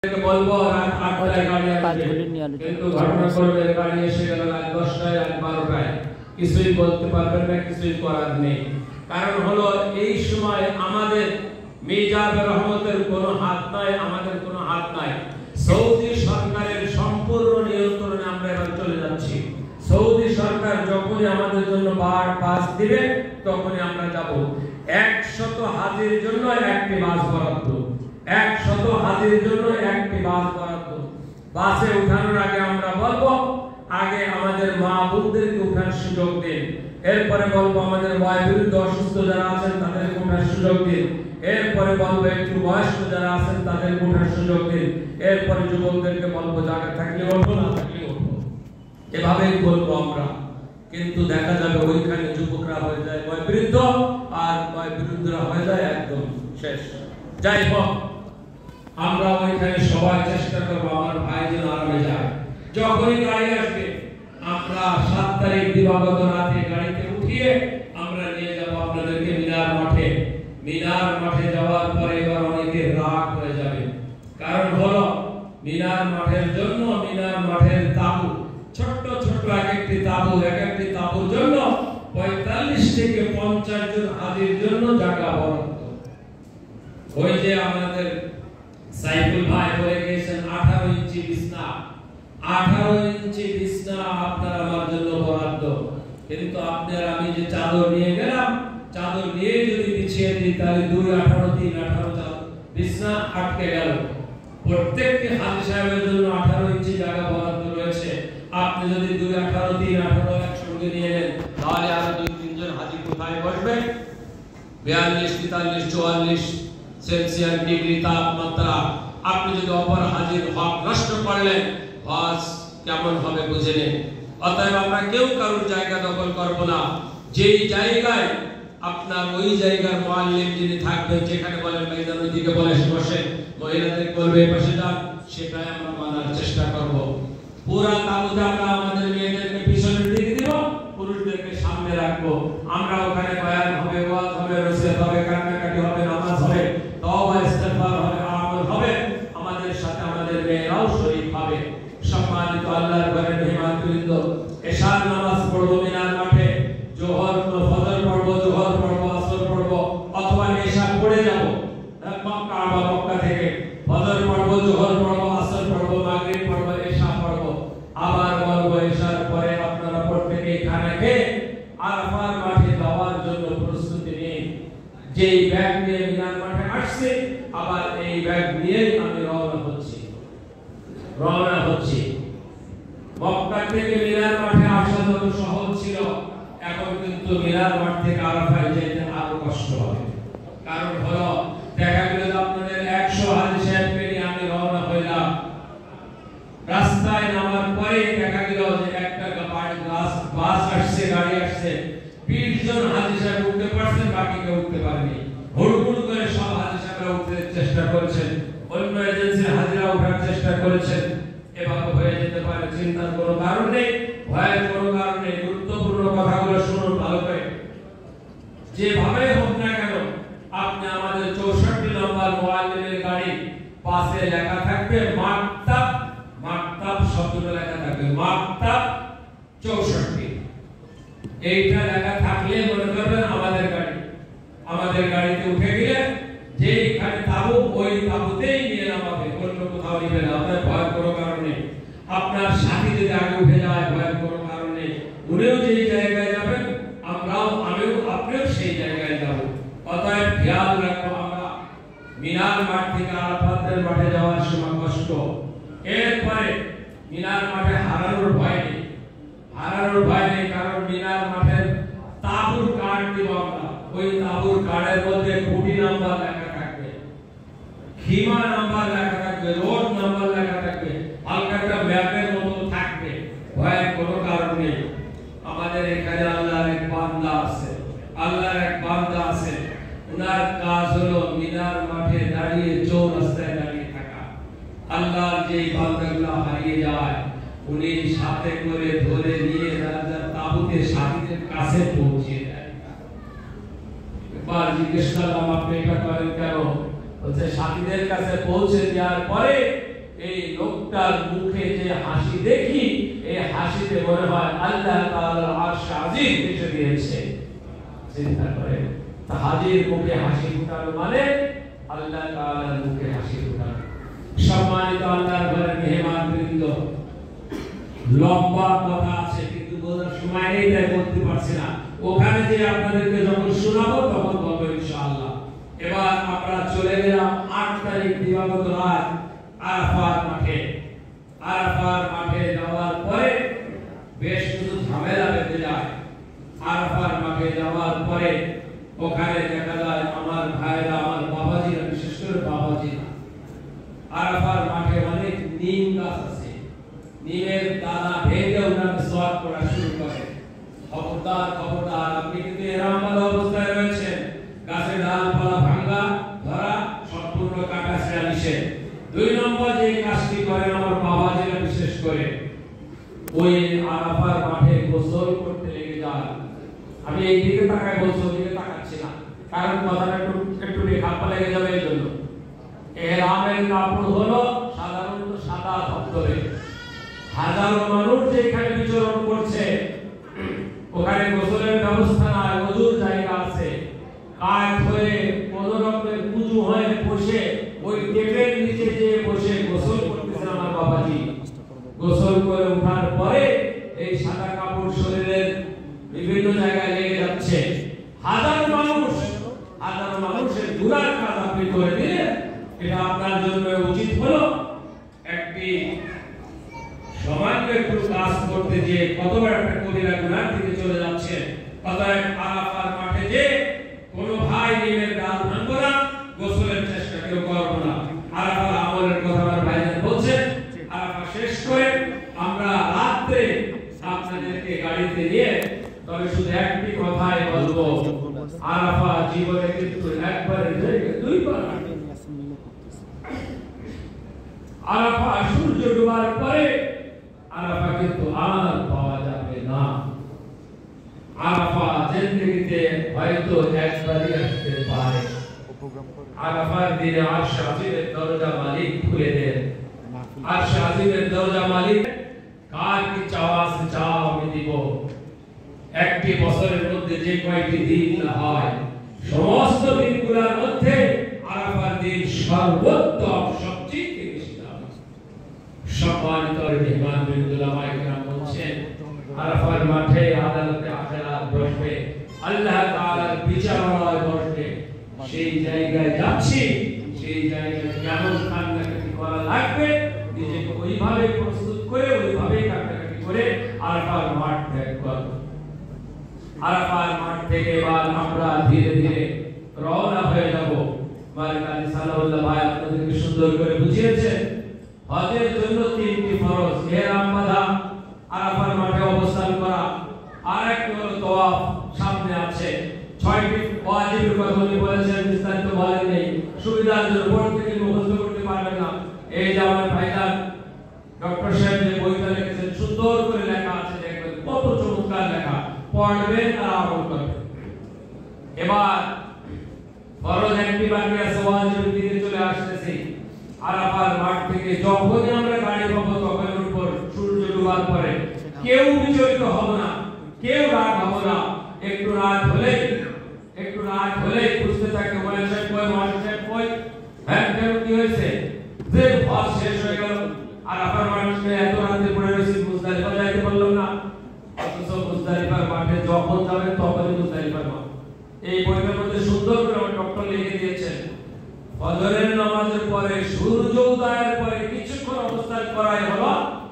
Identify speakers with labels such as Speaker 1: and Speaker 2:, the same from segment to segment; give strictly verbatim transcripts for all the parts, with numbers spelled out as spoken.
Speaker 1: বলবো রাত আটটায় গাড়ি আসবে, কিন্তু ঘটনা করবে গাড়ি এসে গেল রাত দশটায় রাত বারোটায়, কিছুই বলতে পারবেন না, কিছুই করার নেই। কারণ হলো এই সময় আমাদের মিজাব রহমতের কোনো হাত নাই, আমাদের কোনো হাত নাই। সৌদি সরকারের সম্পূর্ণ নিয়ন্ত্রণে আমরা এবার চলে যাচ্ছি। সৌদি সরকার যখনই আমাদের জন্য বার পাস দিবে তখনই আমরা যাব। একশত হাজির জন্য একটি বাস বরাদ্দ, একশত হাজির জন্য একটি বাস বরাদ্দ। বাসে উঠানোর আগে আমরা বলবো আগে আমাদের মা বোনদেরকে উঠার সুযোগ দিন, এরপরে বলবো আমাদের বয়োবৃদ্ধ অসুস্থ যারা আছেন তাদেরকে উঠার সুযোগ দিন, এরপরে বলবো একটু বয়স্ক যারা আছেন তাদেরকে উঠার সুযোগ দিন, এরপরে যুবকদেরকে বলবো জায়গা থাকলে ওঠো, না থাকলে ওঠো, এভাবেই বলবো আমরা। কিন্তু দেখা যাবে ওইখানে যুবকরা হয়ে যায় বয়োবৃদ্ধ আর বয়োবৃদ্ধরা হয়ে যায় একদম শেষ। যাই হোক, আমরা ওইখানে সবাই চেষ্টা করবো আমার ভাই যেন আরামে যায়। যখনই গাড়ি আসবে আমরা সাত তারিখ দিবাগত রাতে গাড়িতে উঠিয়ে আমরা নিয়ে যাব আপনাদেরকে মিনার মাঠে। মিনার মাঠে যাওয়ার পরে এবার অনেকে রাগ হয়ে যাবে, কারণ হলো মিনার মাঠের জন্য মিনার মাঠের তাবু ছোট্ট ছোট্ট এক একটি তাবু, এক একটি তাবুর জন্য পঁয়তাল্লিশ থেকে পঞ্চাশ জন হাজির জন্য জায়গা বরাদ্দ। ওই যে আমাদের সাইফুল ভাই বলে গেছেন আঠারো ইঞ্চি বিছনা, আঠারো ইঞ্চি বিছনা আপনার আমার জন্য বরাদ্দ। কিন্তু আপনার আমি যে চাদর নিয়ে গেলাম, চাদর নিয়ে যদি বিছিয়ে দিই তাহলে দুই আঠারো তিন আঠারো বিছনা আটকে গেল। প্রত্যেকটি হাজি সাহেবের জন্য আঠারো ইঞ্চি জায়গা বরাদ্দ রয়েছে। আপনি যদি দুই আঠারো তিন আঠারো একসঙ্গে নিয়ে নেন তাহলে আরো দুই তিনজন হাজি কোথায় বসবে? বিয়াল্লিশ তেতাল্লিশ চুয়াল্লিশ সেলসিয়াস ডিগ্রি তাপমাত্রা। আপনি যদি অপর হাজির হক নষ্ট করলেন হজ কেমন হবে বুঝে নেন। অতএব আমরা কেউ কারোর জায়গা দখল করব না। যেই জায়গায় আপনার ওই জায়গার মুআল্লিম যিনি থাকবেন, যেখানে বলেন ভাইজান ওই দিকে বলে বসে, মহিলাদের বলবে এই পাশে যান, সেটাই আমরা মানার চেষ্টা করব। পুরা তাবুতে আমরা আমাদের মেয়েদেরকে পিছনের দিকে দিব, পুরুষদেরকে সামনে রাখবো। আমরা ওখানে বয়ান হবে, ওয়াজ হবে, নসিহত হবে, কান্নাকাটি হবে, নামাজ হবে, তওবা ইস্তিগফার হবে, আমল হবে। আমাদের সাথে আমাদের মেয়েরাও শরীক হবে। সম্মানিত আল্লাহর ঘরের মেহমানবৃন্দ, এশার নামাজ পড়বো মিনার মাঠে, জোহর ফজর পড়বো, জোহর পড়বো, আসর পড়বো, অথবা এশা পড়ে যাব মক্কা বা মক্কা থেকে। ফজর পড়বো, জোহর পড়বো, আসর পড়বো, মাগরিব পড়বো, এশা পড়বো। আবার বলবো এশার পরে আপনারা প্রত্যেকে খানা খেয়ে আরাফার মাঠে যাওয়ার জন্য প্রস্তুতি নিন। যেই ব্যাগ নিয়ে মিনার মাঠে আসছে আবার এই ব্যাগ নিয়ে আমি রওনা হচ্ছি রওনা হচ্ছি মক্কা থেকে মিনার মাঠে আসা যত সহজ ছিল, এখন কিন্তু মিনার মাঠ থেকে আরাফায় যেতে আরো কষ্ট হবে। কারণ হলো দেখা গেল আপনাদের একশো হাজি সাহেবকে নিয়ে আমি রওনা হইলাম, রাস্তায় নামার পরে দেখা গেল যে একটা বাস বাস আসছে, গাড়ি আসছে, বিশ জন হাজি সাহেব উঠতে পারছেন, বাকি কেউ উঠতে পারেনি। হুড়হুড় করে সব হাজি সাহেবরা উঠতে চেষ্টা করেছেন, অন্য এজেন্সির হাজিরা ওঠার চেষ্টা করেছেন। এভাবে হয়ে যেতে পারে, চিন্তার কোনো কারণ নেই, ভয়ের কোনো কারণ নেই। গুরুত্বপূর্ণ কথাগুলো শুনুন ভালো করে। যেভাবে হোক না কেন আপনি আমাদের চৌষট্টি নম্বর মুআল্লিমের গাড়ি পাশে লেখা থাকবে মাকতাব, মাকতাব শব্দটা লেখা থাকবে মাকতাব চৌষট্টি। এইটা লেখা থাকলে মনে করবেন আমাদের গাড়ি। আমাদের গাড়িতে উঠে গেলে যেখানে তাবু ওই তাবুতেই নিয়ে নামাবে, অন্য কোথাও নিবে না। আপনার ভয়ের কোনো কারণ নেই। আপনার সাথী যদি আগে উঠে যায় ভয়ের কোনো কারণ নেই। উনিও যেই জায়গায় যাবেন আমরাও আমিও আপনিও সেই জায়গায় যাব। অতএব খেয়াল রাখবো আমরা মিনার মাঠ থেকে আরাফাতের মাঠে যাওয়ার সময় কষ্ট, এরপরে মিনার মাঠে হারানোর ভয় নেই, হারানোর ভয় নেই। কারণ মিনার মাঠের তাবুর কার্ড দিব আমরা। ওই তাবুর কার্ডের মধ্যে খুঁটি নাম্বার লেখা থাকবে, খিমা নাম্বার লেখা থাকবে, রোড নাম্বার লেখা থাকবে, হালকা একটা ম্যাপের মতো থাকবে। ভয়ের কোনো কারণ নেই। আমাদের এখানে আল্লাহর এক বান্দা আছে, আল্লাহর এক বান্দা আছে, উনার কাজ হলো মিনার মাঠে দাঁড়িয়ে চৌরাস্তায় দাঁড়িয়ে থাকা। আল্লাহর যেই বান্দাগুলো হারিয়ে যায় উনি সাথে করে ধরে নিয়ে রাজা তাবুতে সাথীদের কাছে পৌঁছে দেয়। একবার জিজ্ঞেস করলাম আপনি এটা করেন কেন? বলছে সাথীদের কাছে পৌঁছে দেওয়ার পরে এই লোকটার মুখে যে হাসি দেখি এই হাসিতে মনে হয় আল্লাহ তাআলার আরশ আজিম এসে দিয়েছে। চিন্তা করে হাজির মুখে হাসি ফুটানো মানে আল্লাহ তাআলার মুখে হাসি ফুটানো। সম্মানিত আল্লাহর ঘরের মেহমানবৃন্দ, লম্বা কথা আছে কিন্তু বলার সময় নেই তাই বলতে পারছি না। ওখানে যে আপনাদেরকে যখন শোনাবো তখন বলবো ইনশাআল্লাহ। এবার আমরা চলে গেলাম আট তারিখ দিবাগত রাত আরাফাত মাঠে। আরাফাত মাঠে যাওয়ার পরে বেশ কিছু ঝামেলা বেঁধে যায়। আরাফাত মাঠে যাওয়ার পরে ওখানে দেখা যায় আমার ভাইরা, আমার বাবাজিরা, বিশেষ করে বাবাজিরা, আরাফাত মাঠে অনেক নিম গাছ আছে, নিমের দানা ভেঙে ওনাকে সোয়াব করা শুরু করে। খবরদার খবরদার, আপনি কিন্তু এরকম অবস্থায় রয়েছেন, গাছের ডালপালা ভাঙা ধরা সম্পূর্ণ কাটা ছেঁড়া নিষেধ। দুই নম্বর যে কাজটি করেন আমার বাবাজিরা বিশেষ করে, ওই আরাফাত মাঠে গোসল করতে লেগে যায়। আমি এই দিকে তাকায় বলছি, ওই দিকে তাকাচ্ছি না, কারণ কথাটা একটু একটু খাপ্পা লেগে যাবে এই জন্য। এহরামের কাপড় হলো সাধারণত সাদা ধবধবে। হাজারো মানুষ যেখানে বিচরণ করছে ওখানে গোসলের ব্যবস্থা নাই, ওযুর জায়গা আছে, কাঠ হয়ে কোন রকমের কুজু হয়ে বসে ওই টেপের নিচে যে বসে গোসল করতেছেন আমার বাবাজি। গোসল করে ওঠার পরে এই সাদা কাপড় শরীরের বিভিন্ন জায়গায় লেগে যাচ্ছে। হাজার মানুষ হাজার মানুষের গুনার কাজ আপনি করে দিলেন, এটা আপনার জন্য উচিত হলো একটি সামান্য একটু কাজ করতে গিয়ে কত বড় একটা কবিরা গুনার দিকে চলে যাচ্ছে। অতএব আরাফাত মাঠে যে কোন ভাই নিমের ডাল ভাঙবো না, গোসলের চেষ্টা কেউ করবো না। আরাফাত আমলের কথা আমার ভাইজান বলছেন। আরাফাত শেষ করে আমরা রাতে আপনাদেরকে গাড়িতে নিয়ে, তবে শুধু একটি কথাই বলবো, আরাফাত জীবনে কিন্তু একবারের জায়গায় দুইবার। আরাফাত সূর্য ডোবার পরে আরাফাত কিন্তু আর পাওয়া যাবে না। আরাফাত জিন্দেগিতে হয়তো একবারই আসতে পারে। আরাফাত দিনে আরশ আজিমের দরজা মালিক খুলে দেন। আরশ আজিমের দরজা মালিক, কার কি চাওয়া আছে চাও আমি দিব। একটি বছরের মধ্যে যে কয়টি দিন হয়, সমস্ত দিনগুলোর মধ্যে আরাফাত দিন সর্বোত্তম, সবচেয়ে বেশি দাম। সম্মানিত মেহমানবৃন্দ, উলামায়ে কেরাম বলছেন আরাফাত মাঠে আদালতে আখিরাত বসবে, আল্লাহ তাআলার বিচারালয় বসবে। সেই জায়গায় যাচ্ছি, সেই জায়গায় কেমন কান্নাকাটি করা লাগবে নিজেকে ওইভাবে প্রস্তুত করে ওইভাবে কান্নাকাটি করে আরাফাত মাঠ ত্যাগ করব। আরাফাত মাঠ থেকে এবার আমরা ধীরে ধীরে রওনা হয়ে যাব। মালিক আলী সালাউল্লাহ ভাই আপনাদেরকে সুন্দর করে বুঝিয়েছেন হজের জন্য তিনটি ফরজ, ইহরাম বাঁধা, আরাফাত মাঠে অবস্থান করা, আর একটি হলো তাওয়াফ সামনে আছে। ছয়টি ওয়াজিবের কথা উনি বলেছেন, বিস্তারিত বলেন নেই, সুবিধার জন্য পড়তে গিয়ে মুখস্থ করতে পারবেন না। এই যে আমার ভাইজান ডক্টর সাহেব যে বইটা লিখেছেন, সুন্দর করে লেখা আছে, দেখবেন কত চমৎকার লেখা, পড়বেন আর আমল করবেন। এবার ফরজ একটি বাকি আছে, ওয়াজিবের দিকে চলে আসতেছি। আরাফাত মাঠ থেকে যখনই আমরা গাড়ি পাবো তখন উপর সূর্য ডোবার পরে কেউ বিচলিত হব না, কেউ রাগ হব না। একটু রাত হলেই একটু রাত হলেই বুঝতে থাকে মনে হয় কই মাসে কই, হ্যাঁ কেন কি হয়েছে, যে হজ শেষ হয়ে গেল। আরাফাত মাঠে এত রাতে পড়ে রয়েছি, মুজদালিফা যাইতে পারলাম না। অথচ মুজদালিফার মাঠে যখন যাবেন তখনই মুজদালিফার মাঠ। এই বইটার মধ্যে সুন্দর করে আমার ডক্টর লিখে দিয়েছেন, ফজরের নামাজের পরে সূর্য উদয়ের পরে কিছুক্ষণ অবস্থান করাই হলো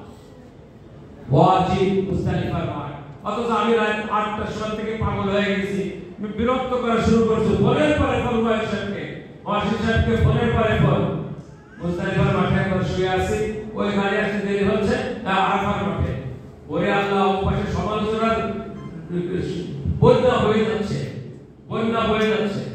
Speaker 1: ওয়াজিব মুজদালিফার মাঠ। অথচ আমি রাত আটটার সময় থেকে পাগল হয়ে গেছি, আমি বিরক্ত করা শুরু করছি, ফোনের পরে ফোন ওয়াইফ সাহেবকে, ওয়াসি সাহেবকে ফোনের পরে ফোন। মুজদালিফার মাঠে একবার শুয়ে আছি, ওই গাড়ি আসতে দেরি হচ্ছে, আরাফাত মাঠে ওরে আল্লাহ পাশে সমালোচনার বন্যা বয়ে যাচ্ছে, বন্যা বয়ে যাচ্ছে।